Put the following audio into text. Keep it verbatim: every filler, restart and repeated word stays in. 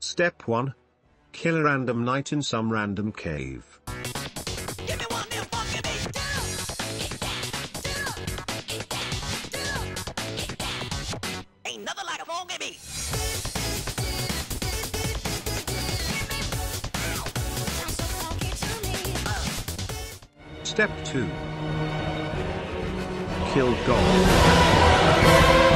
Step one. Kill a random knight in some random cave. Give me one more funky beat. Ain't nothing like a funky beat. Step two. Kill God.